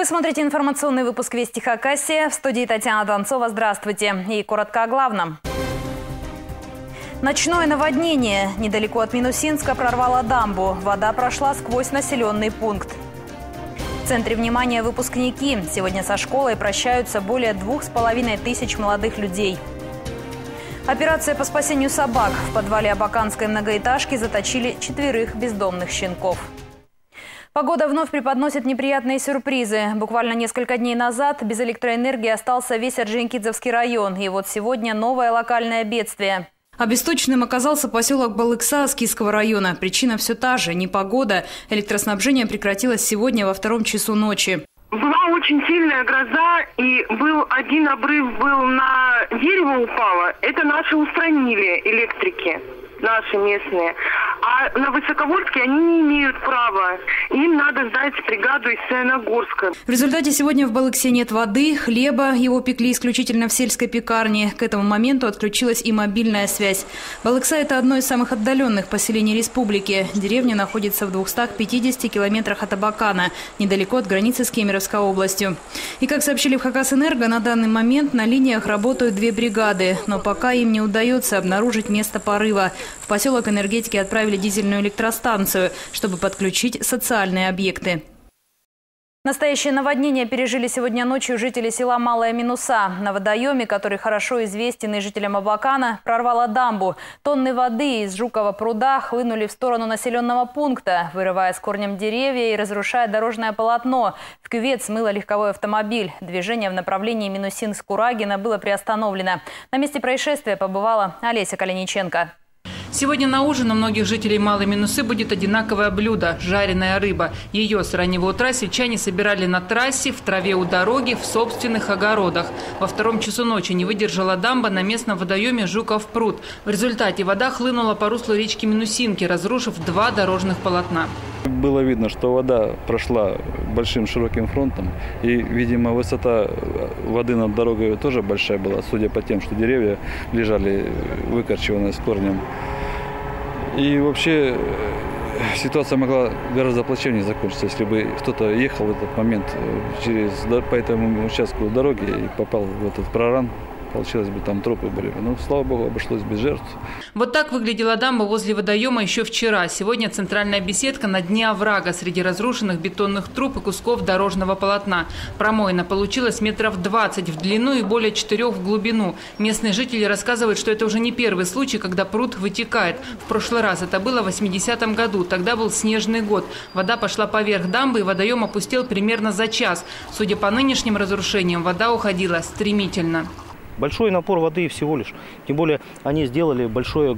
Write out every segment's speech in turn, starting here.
смотрите информационный выпуск «Вести Хакасия». В студии Татьяна Донцова. Здравствуйте. И коротко о главном. Ночное наводнение. Недалеко от Минусинска прорвало дамбу. Вода прошла сквозь населенный пункт. В центре внимания выпускники. Сегодня со школой прощаются более 2500 молодых людей. Операция по спасению собак. В подвале абаканской многоэтажки заточили 4 бездомных щенков. Погода вновь преподносит неприятные сюрпризы. Буквально несколько дней назад без электроэнергии остался весь Орджоникидзевский район. И вот сегодня новое локальное бедствие. Обесточенным оказался поселок Балыкса Аскийского района. Причина все та же – непогода. Электроснабжение прекратилось сегодня во 2 часу ночи. Была очень сильная гроза, и был один обрыв, на дерево упало. Это наши устранили, электрики, наши местные. А на Высоковольске они не имеют права. Им надо сдать бригаду из Саяногорска. В результате сегодня в Балыксе нет воды, хлеба. Его пекли исключительно в сельской пекарне. К этому моменту отключилась и мобильная связь. Балыкса – это одно из самых отдаленных поселений республики. Деревня находится в 250 километрах от Абакана, недалеко от границы с Кемеровской областью. И как сообщили в Хакасэнерго, на данный момент на линиях работают 2 бригады. Но пока им не удается обнаружить место порыва. В поселок энергетики отправили дизельную электростанцию, чтобы подключить социальные объекты. Настоящее наводнение пережили сегодня ночью жители села Малая Минуса. На водоеме, который хорошо известен и жителям Абакана, прорвало дамбу. Тонны воды из Жукова пруда хлынули в сторону населенного пункта, вырывая с корнем деревья и разрушая дорожное полотно. В кювет смыло легковой автомобиль. Движение в направлении Минусинск-Курагина было приостановлено. На месте происшествия побывала Олеся Калиниченко. Сегодня на ужин у многих жителей Малой Минусы будет одинаковое блюдо – жареная рыба. Ее с раннего утра сельчане собирали на трассе, в траве у дороги, в собственных огородах. Во 2 часу ночи не выдержала дамба на местном водоеме Жуков пруд. В результате вода хлынула по руслу речки Минусинки, разрушив 2 дорожных полотна. Было видно, что вода прошла большим широким фронтом. И, видимо, высота воды над дорогой тоже большая была, судя по тем, что деревья лежали выкорчеванные с корнем. И вообще ситуация могла гораздо плачевнее закончиться, если бы кто-то ехал в этот момент по этому участку дороги и попал в этот проран. Получилось бы, там трупы были. Но, слава богу, обошлось без жертв. Вот так выглядела дамба возле водоема еще вчера. Сегодня центральная беседка на дне оврага среди разрушенных бетонных труб и кусков дорожного полотна. Промоина получилась метров 20 в длину и более 4 в глубину. Местные жители рассказывают, что это уже не первый случай, когда пруд вытекает. В прошлый раз это было в 80-м году. Тогда был снежный год. Вода пошла поверх дамбы, и водоем опустел примерно за час. Судя по нынешним разрушениям, вода уходила стремительно. Большой напор воды всего лишь. Тем более они сделали большое,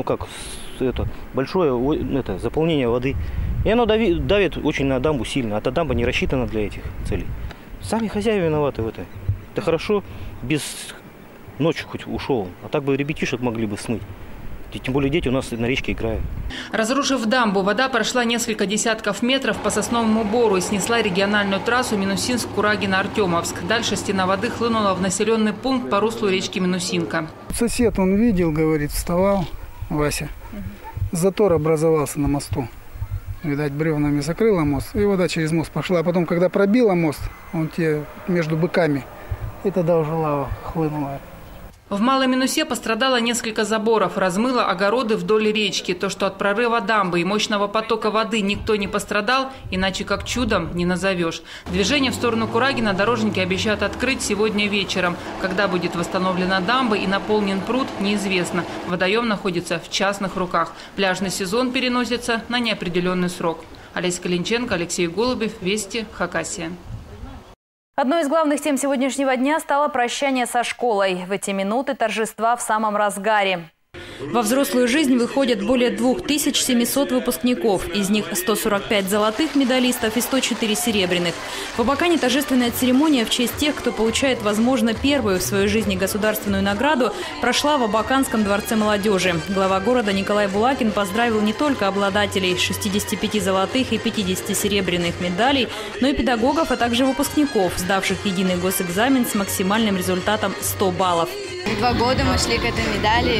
большое заполнение воды. И оно давит очень на дамбу сильно. А эта дамба не рассчитана для этих целей. Сами хозяева виноваты в этом. Это хорошо, ночью хоть ушел. А так бы ребятишек могли бы смыть. Тем более дети у нас на речке играют. Разрушив дамбу, вода прошла несколько десятков метров по Сосновому Бору и снесла региональную трассу Минусинск-Курагин-Артемовск. Дальше стена воды хлынула в населенный пункт по руслу речки Минусинка. Сосед, он видел, говорит, вставал, Вася. Затор образовался на мосту. Видать, бревнами закрыла мост, и вода через мост пошла. А потом, когда пробила мост, он между быками, и тогда уже лава хлынула. В Малой Минусе пострадало несколько заборов, размыло огороды вдоль речки. То, что от прорыва дамбы и мощного потока воды никто не пострадал, иначе как чудом не назовешь. Движение в сторону Курагина дорожники обещают открыть сегодня вечером. Когда будет восстановлена дамба и наполнен пруд, неизвестно. Водоем находится в частных руках. Пляжный сезон переносится на неопределенный срок. Олеся Калиниченко, Алексей Голубев, Вести, Хакасия. Одной из главных тем сегодняшнего дня стало прощание со школой. В эти минуты торжества в самом разгаре. Во взрослую жизнь выходят более 2700 выпускников. Из них 145 золотых медалистов и 104 серебряных. В Абакане торжественная церемония в честь тех, кто получает, возможно, первую в своей жизни государственную награду, прошла в Абаканском дворце молодежи. Глава города Николай Булакин поздравил не только обладателей 65 золотых и 50 серебряных медалей, но и педагогов, а также выпускников, сдавших единый госэкзамен с максимальным результатом 100 баллов. 2 года мы шли к этой медали.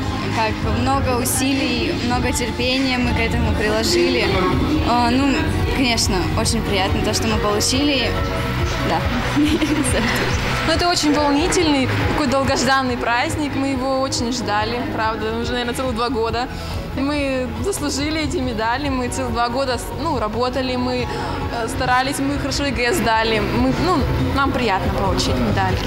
Много усилий, много терпения мы к этому приложили. Конечно, очень приятно то, что мы получили. Да. Ну, это очень волнительный, такой долгожданный праздник. Мы его очень ждали, правда, уже, наверное, целых 2 года. И мы заслужили эти медали, мы целых 2 года работали, мы старались, мы хорошо ЕГЭ сдали. Нам приятно получить медальки.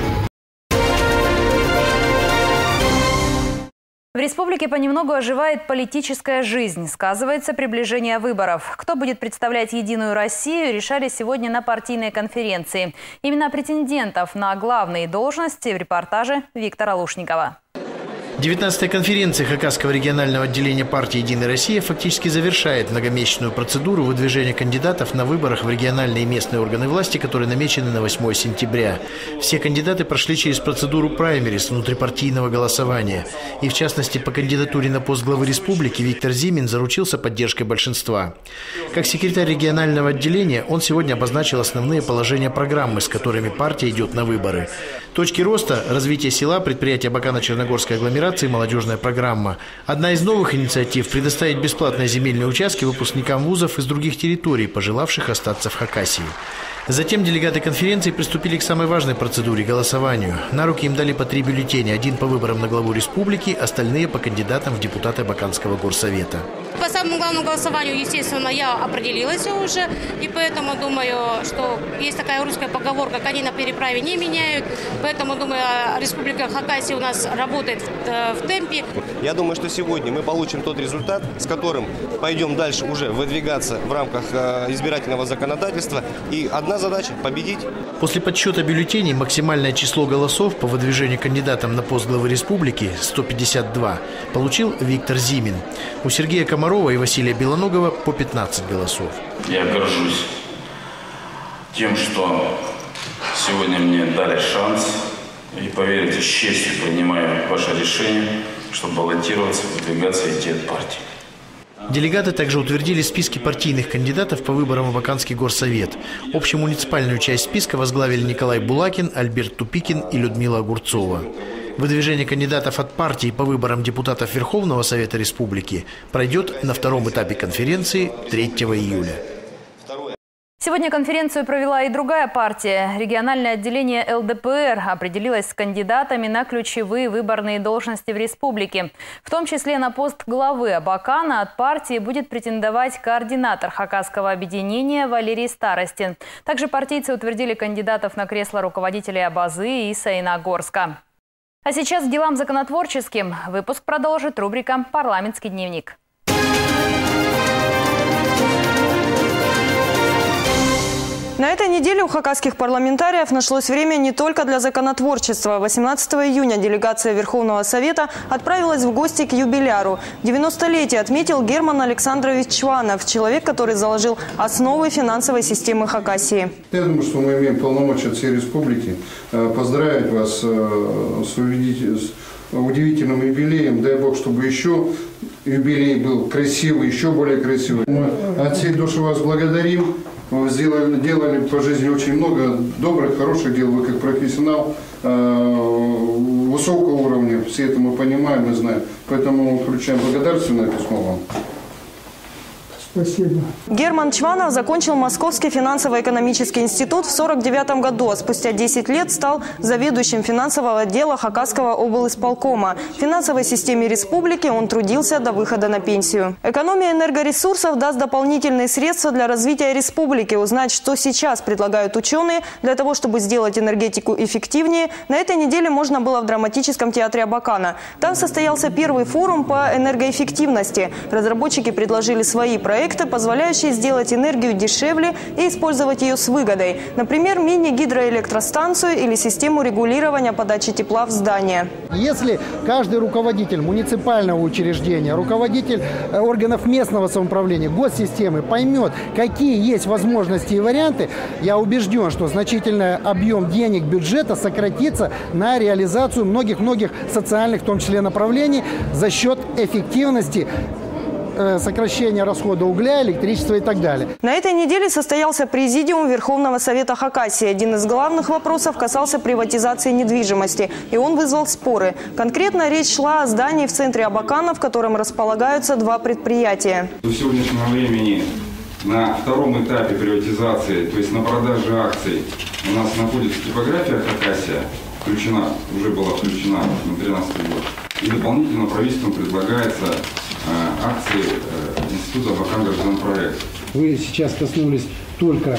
В республике понемногу оживает политическая жизнь. Сказывается приближение выборов. Кто будет представлять «Единую Россию», решали сегодня на партийной конференции. Имена претендентов на главные должности в репортаже Виктора Лушникова. 19-я конференция Хакасского регионального отделения партии «Единая Россия» фактически завершает многомесячную процедуру выдвижения кандидатов на выборах в региональные и местные органы власти, которые намечены на 8 сентября. Все кандидаты прошли через процедуру праймерис, внутрипартийного голосования. И в частности, по кандидатуре на пост главы республики Виктор Зимин заручился поддержкой большинства. Как секретарь регионального отделения он сегодня обозначил основные положения программы, с которыми партия идет на выборы. Точки роста – развитие села, предприятия Абакано-Черногорской агломерации, молодежная программа. Одна из новых инициатив – предоставить бесплатные земельные участки выпускникам вузов из других территорий, пожелавших остаться в Хакасии. Затем делегаты конференции приступили к самой важной процедуре – голосованию. На руки им дали по 3 бюллетеня, один по выборам на главу республики, остальные по кандидатам в депутаты Абаканского горсовета. По самому главному голосованию, естественно, я определилась уже, и поэтому думаю, что есть такая русская поговорка: «Коней на переправе не меняют», поэтому, думаю, Республика Хакасия у нас работает в темпе. Я думаю, что сегодня мы получим тот результат, с которым пойдем дальше уже выдвигаться в рамках избирательного законодательства, и одна задача – победить. После подсчета бюллетеней максимальное число голосов по выдвижению кандидатам на пост главы республики – 152, получил Виктор Зимин. У Сергея Комарова и Василия Белоногова по 15 голосов. Я горжусь тем, что сегодня мне дали шанс, и, поверьте, с честью принимаю ваше решение, чтобы баллотироваться, выдвигаться и идти от партии. Делегаты также утвердили списки партийных кандидатов по выборам в Абаканский горсовет. Общемуниципальную часть списка возглавили Николай Булакин, Альберт Тупикин и Людмила Огурцова. Выдвижение кандидатов от партии по выборам депутатов Верховного Совета Республики пройдет на 2-м этапе конференции 3 июля. Сегодня конференцию провела и другая партия. Региональное отделение ЛДПР определилось с кандидатами на ключевые выборные должности в республике. В том числе на пост главы Абакана от партии будет претендовать координатор Хакасского объединения Валерий Старостин. Также партийцы утвердили кандидатов на кресло руководителей Абазы и Саяногорска. А сейчас к делам законотворческим. Выпуск продолжит рубрика «Парламентский дневник». На этой неделе у хакасских парламентариев нашлось время не только для законотворчества. 18 июня делегация Верховного Совета отправилась в гости к юбиляру. 90-летие отметил Герман Александрович Чванов, человек, который заложил основы финансовой системы Хакасии. Я думаю, что мы имеем полномочия от всей республики поздравить вас с удивительным юбилеем. Дай Бог, чтобы еще юбилей был красивый, еще более красивый. Мы от всей души вас благодарим. Вы делали по жизни очень много добрых, хороших дел. Вы как профессионал высокого уровня. Все это мы понимаем и знаем. Поэтому мы включаем благодарственное письмо вам. Спасибо. Герман Чванов закончил Московский финансово-экономический институт в 1949 году, а спустя 10 лет стал заведующим финансового отдела Хакасского облисполкома. В финансовой системе республики он трудился до выхода на пенсию. Экономия энергоресурсов даст дополнительные средства для развития республики. Узнать, что сейчас предлагают ученые для того, чтобы сделать энергетику эффективнее, на этой неделе можно было в драматическом театре Абакана. Там состоялся первый форум по энергоэффективности. Разработчики предложили свои проекты, позволяющие сделать энергию дешевле и использовать ее с выгодой. Например, мини-гидроэлектростанцию или систему регулирования подачи тепла в здание. Если каждый руководитель муниципального учреждения, руководитель органов местного самоуправления, госсистемы поймет, какие есть возможности и варианты, я убежден, что значительный объем денег бюджета сократится на реализацию многих-многих социальных, в том числе, направлений за счет эффективности, сокращение расхода угля, электричества и так далее. На этой неделе состоялся президиум Верховного Совета Хакасии. Один из главных вопросов касался приватизации недвижимости, и он вызвал споры. Конкретно речь шла о здании в центре Абакана, в котором располагаются 2 предприятия. До сегодняшнего времени На втором этапе приватизации, то есть на продаже акций, у нас находится типография «Хакасия», уже была включена на 2013 год. И дополнительно правительством предлагается акции Института Бакан-Гражданпроект. Вы сейчас коснулись только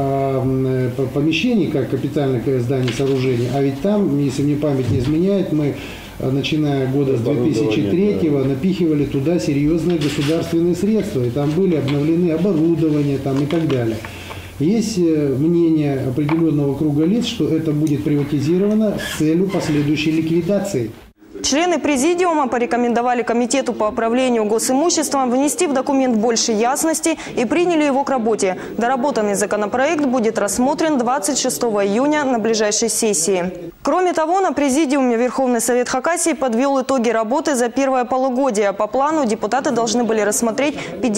помещений, как капитальных зданий, сооружений, а ведь там, если мне память не изменяет, мы, начиная года с 2003-го, напихивали туда серьезные государственные средства, и там были обновлены оборудование там, и так далее. Есть мнение определенного круга лиц, что это будет приватизировано с целью последующей ликвидации. Члены президиума порекомендовали Комитету по управлению госимуществом внести в документ больше ясности и приняли его к работе. Доработанный законопроект будет рассмотрен 26 июня на ближайшей сессии. Кроме того, на президиуме Верховный Совет Хакасии подвел итоги работы за первое полугодие. По плану депутаты должны были рассмотреть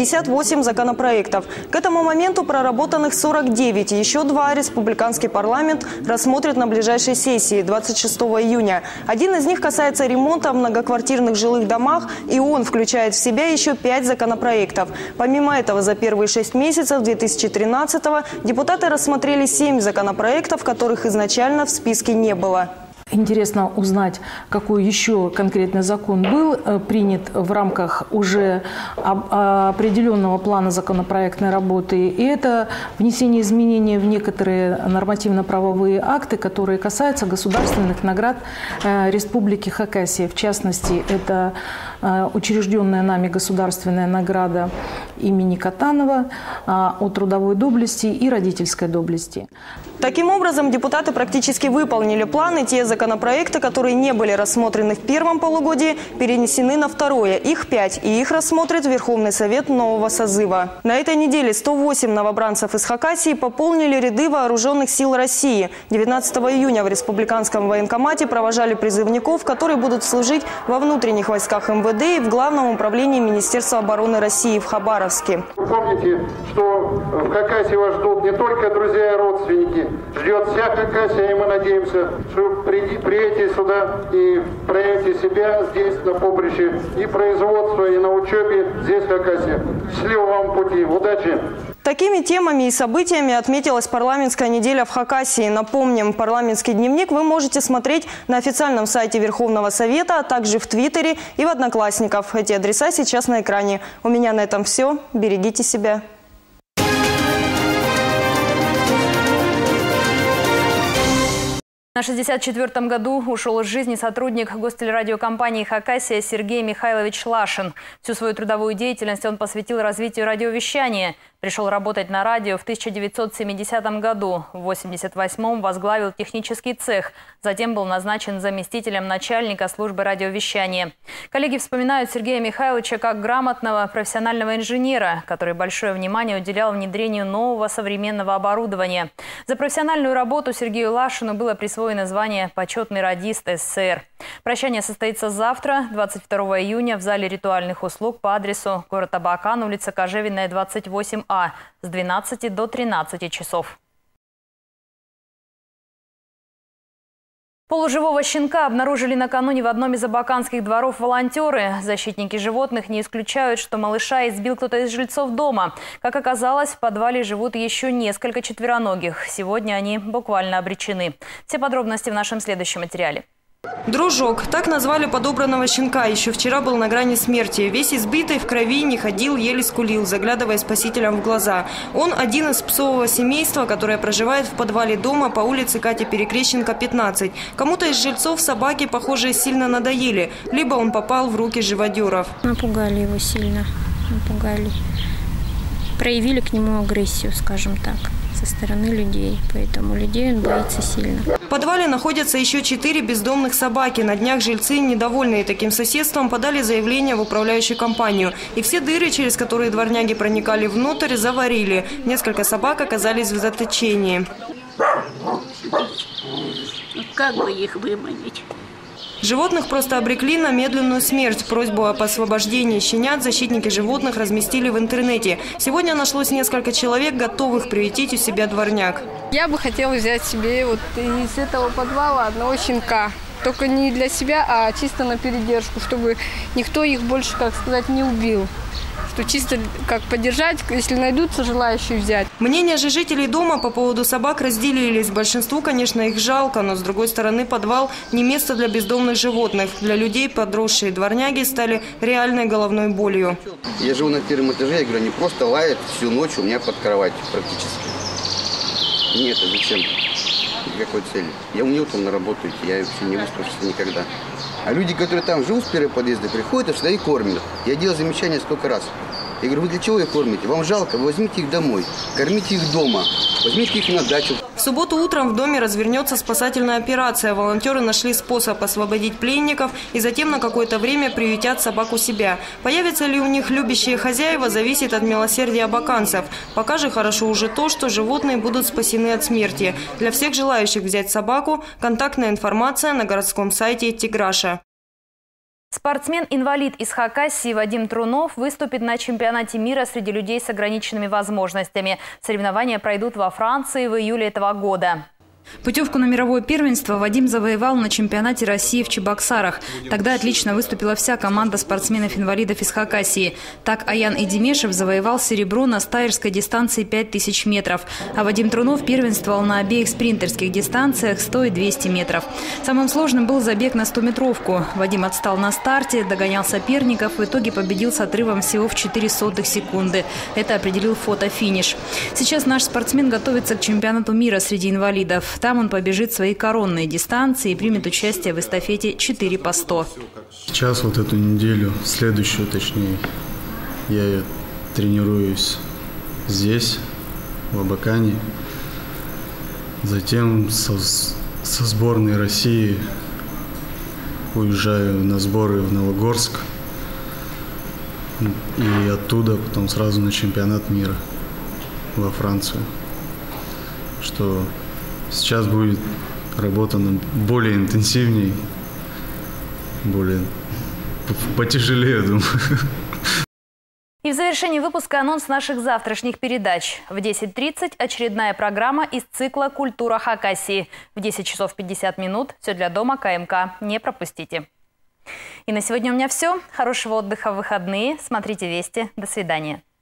58 законопроектов. К этому моменту проработанных 49. Еще 2 республиканский парламент рассмотрит на ближайшей сессии 26 июня. Один из них касается ремонта в многоквартирных жилых домах, и он включает в себя еще 5 законопроектов. Помимо этого, за первые 6 месяцев 2013-го депутаты рассмотрели 7 законопроектов, которых изначально в списке не было. Интересно узнать, какой еще конкретный закон был принят в рамках уже определенного плана законопроектной работы. И это внесение изменений в некоторые нормативно-правовые акты, которые касаются государственных наград Республики Хакасия. В частности, это учрежденная нами государственная награда имени Катанова о трудовой доблести и родительской доблести. Таким образом, депутаты практически выполнили планы. Те законопроекты, которые не были рассмотрены в первом полугодии, перенесены на второе. Их 5, и их рассмотрит Верховный Совет нового созыва. На этой неделе 108 новобранцев из Хакасии пополнили ряды вооруженных сил России. 19 июня в Республиканском военкомате провожали призывников, которые будут служить во внутренних войсках МВД и в Главном управлении Министерства обороны России в Хабаровске. Помните, что в Хакасии вас ждут не только друзья и родственники. Ждет вся Хакасия, и мы надеемся, что приедете сюда и проявите себя здесь на поприще и производства, и на учебе здесь в Хакасии. Счастливого вам пути, удачи! Такими темами и событиями отметилась парламентская неделя в Хакасии. Напомним, парламентский дневник вы можете смотреть на официальном сайте Верховного Совета, а также в Твиттере и в Одноклассниках. Эти адреса сейчас на экране. У меня на этом все. Берегите себя. На 64-м году ушел из жизни сотрудник гостелерадиокомпании «Хакасия» Сергей Михайлович Лашин. Всю свою трудовую деятельность он посвятил развитию радиовещания. Пришел работать на радио в 1970 году. В 1988-м возглавил технический цех. Затем был назначен заместителем начальника службы радиовещания. Коллеги вспоминают Сергея Михайловича как грамотного профессионального инженера, который большое внимание уделял внедрению нового современного оборудования. За профессиональную работу Сергею Лашину было присвоено звание «Почетный радист СССР». Прощание состоится завтра, 22 июня, в зале ритуальных услуг по адресу город Абакан, улица Кожевенная, 28А, с 12 до 13 часов. Полуживого щенка обнаружили накануне в одном из абаканских дворов волонтеры. Защитники животных не исключают, что малыша избил кто-то из жильцов дома. Как оказалось, в подвале живут еще несколько четвероногих. Сегодня они буквально обречены. Все подробности в нашем следующем материале. Дружок. Так назвали подобранного щенка. Еще вчера был на грани смерти. Весь избитый, в крови, не ходил, еле скулил, заглядывая спасителям в глаза. Он один из псового семейства, которое проживает в подвале дома по улице Кати Перекрещенко, 15. Кому-то из жильцов собаки, похоже, сильно надоели. Либо он попал в руки живодеров. Напугали его сильно. Напугали. Проявили к нему агрессию, скажем так, со стороны людей. Поэтому людей он боится сильно. В подвале находятся еще 4 бездомных собаки. На днях жильцы, недовольные таким соседством, подали заявление в управляющую компанию. И все дыры, через которые дворняги проникали внутрь, заварили. Несколько собак оказались в заточении. Как бы их выманить? Животных просто обрекли на медленную смерть. Просьбу об освобождении щенят защитники животных разместили в интернете. Сегодня нашлось несколько человек, готовых приютить у себя дворняг. Я бы хотела взять себе вот из этого подвала одного щенка. Только не для себя, а чисто на передержку, чтобы никто их больше, как сказать, не убил. что чисто как поддержать, если найдутся желающие взять. Мнения же жителей дома по поводу собак разделились. Большинству, конечно, их жалко, но с другой стороны подвал не место для бездомных животных. Для людей подросшие дворняги стали реальной головной болью. Я живу на первом этаже, я говорю, они просто лают всю ночь у меня под кроватью практически. Нет, а зачем? Какой цели? Я умнел там наработаю, я вообще не выспавшись никогда. А люди, которые там живут с первого подъезда, приходят сюда и кормят. Я делал замечания сколько раз. Я говорю, вы для чего их кормите? Вам жалко, вы возьмите их домой, кормите их дома, возьмите их на дачу. В субботу утром в доме развернется спасательная операция. Волонтеры нашли способ освободить пленников и затем на какое-то время приютят собак у себя. Появятся ли у них любящие хозяева, зависит от милосердия абаканцев. Пока же хорошо уже то, что животные будут спасены от смерти. Для всех желающих взять собаку контактная информация на городском сайте Тиграша. Спортсмен-инвалид из Хакасии Вадим Трунов выступит на чемпионате мира среди людей с ограниченными возможностями. Соревнования пройдут во Франции в июле этого года. Путевку на мировое первенство Вадим завоевал на чемпионате России в Чебоксарах. Тогда отлично выступила вся команда спортсменов-инвалидов из Хакасии. Так Аян Идимешев завоевал серебро на стайерской дистанции 5000 метров. А Вадим Трунов первенствовал на обеих спринтерских дистанциях 100 и 200 метров. Самым сложным был забег на 100-метровку. Вадим отстал на старте, догонял соперников, в итоге победил с отрывом всего в 0,04 секунды. Это определил фотофиниш. Сейчас наш спортсмен готовится к чемпионату мира среди инвалидов. Там он побежит свои коронные дистанции и примет участие в эстафете 4 по 100. Сейчас вот эту неделю, следующую точнее, я тренируюсь здесь, в Абакане. Затем со сборной России уезжаю на сборы в Новогорск. И оттуда потом сразу на чемпионат мира во Францию. Что сейчас будет работа более интенсивнее, более потяжелее, думаю. И в завершении выпуска анонс наших завтрашних передач. В 10:30 очередная программа из цикла «Культура Хакасии». В 10 часов 50 минут «Все для дома» КМК. Не пропустите. И на сегодня у меня все. Хорошего отдыха в выходные. Смотрите «Вести». До свидания.